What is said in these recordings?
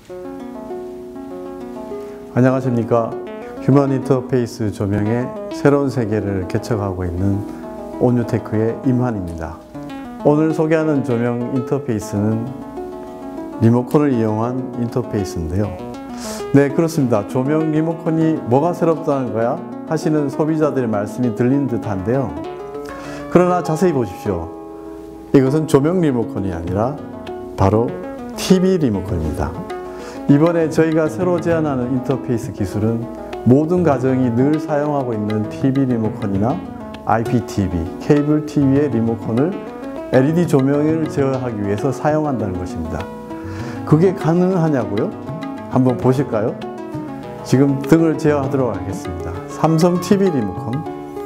안녕하십니까. 휴먼 인터페이스 조명의 새로운 세계를 개척하고 있는 온유테크의 임환입니다. 오늘 소개하는 조명 인터페이스는 리모컨을 이용한 인터페이스인데요. 네, 그렇습니다. 조명 리모컨이 뭐가 새롭다는 거야? 하시는 소비자들의 말씀이 들리는 듯한데요. 그러나 자세히 보십시오. 이것은 조명 리모컨이 아니라 바로 TV 리모컨입니다. 이번에 저희가 새로 제안하는 인터페이스 기술은 모든 가정이 늘 사용하고 있는 TV 리모컨이나 IPTV, 케이블 TV의 리모컨을 LED 조명을 제어하기 위해서 사용한다는 것입니다. 그게 가능하냐고요? 한번 보실까요? 지금 등을 제어하도록 하겠습니다. 삼성 TV 리모컨.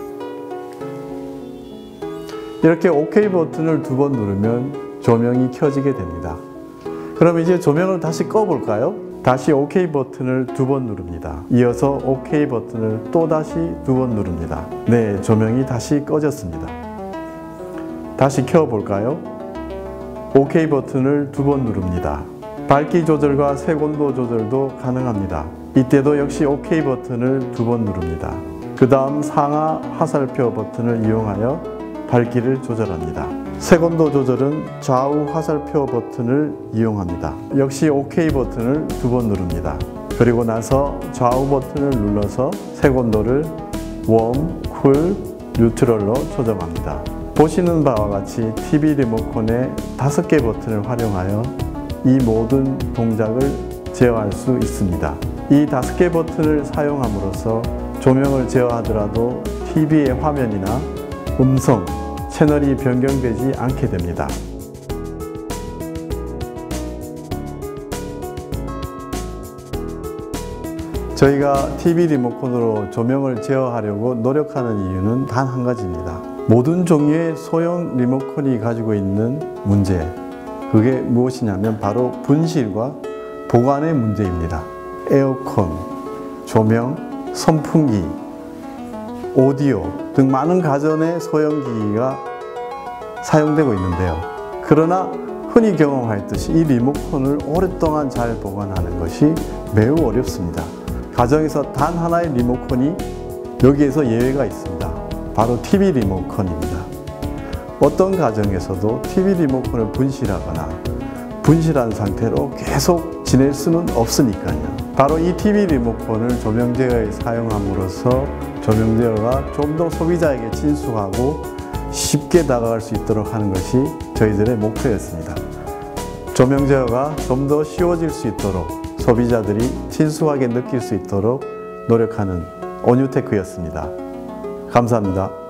이렇게 OK 버튼을 2번 누르면 조명이 켜지게 됩니다. 그럼 이제 조명을 다시 꺼볼까요? 다시 OK 버튼을 2번 누릅니다. 이어서 OK 버튼을 또다시 2번 누릅니다. 네, 조명이 다시 꺼졌습니다. 다시 켜볼까요? OK 버튼을 2번 누릅니다. 밝기 조절과 색온도 조절도 가능합니다. 이때도 역시 OK 버튼을 2번 누릅니다. 그 다음 상하 화살표 버튼을 이용하여 밝기를 조절합니다. 색온도 조절은 좌우 화살표 버튼을 이용합니다. 역시 OK 버튼을 2번 누릅니다. 그리고 나서 좌우 버튼을 눌러서 색온도를 웜, 쿨, 뉴트럴로 조정합니다. 보시는 바와 같이 TV 리모컨의 5개 버튼을 활용하여 이 모든 동작을 제어할 수 있습니다. 이 5개 버튼을 사용함으로써 조명을 제어하더라도 TV의 화면이나 음성, 채널이 변경되지 않게 됩니다. 저희가 TV 리모컨으로 조명을 제어하려고 노력하는 이유는 단 한 가지입니다. 모든 종류의 소형 리모컨이 가지고 있는 문제, 그게 무엇이냐면 바로 분실과 보관의 문제입니다. 에어컨, 조명, 선풍기, 오디오 등 많은 가전의 소형기기가 사용되고 있는데요. 그러나 흔히 경험하였듯이 이 리모컨을 오랫동안 잘 보관하는 것이 매우 어렵습니다. 가정에서 단 하나의 리모컨이 여기에서 예외가 있습니다. 바로 TV 리모컨입니다. 어떤 가정에서도 TV 리모컨을 분실하거나 분실한 상태로 계속 지낼 수는 없으니까요. 바로 이 TV 리모컨을 조명 제어에 사용함으로써 조명 제어가 좀 더 소비자에게 친숙하고 쉽게 다가갈 수 있도록 하는 것이 저희들의 목표였습니다. 조명 제어가 좀 더 쉬워질 수 있도록 소비자들이 친숙하게 느낄 수 있도록 노력하는 온유테크였습니다. 감사합니다.